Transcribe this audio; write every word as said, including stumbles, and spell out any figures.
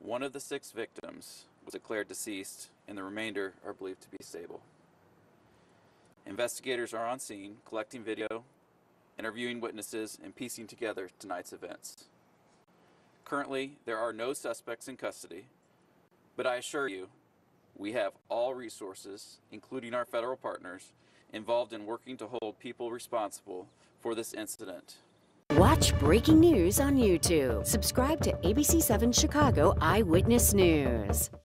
One of the six victims was declared deceased, and the remainder are believed to be stable. Investigators are on scene, collecting video, interviewing witnesses, and piecing together tonight's events. Currently, there are no suspects in custody, but I assure you, we have all resources, including our federal partners, involved in working to hold people responsible for this incident. Watch breaking news on YouTube. Subscribe to A B C seven Chicago Eyewitness News.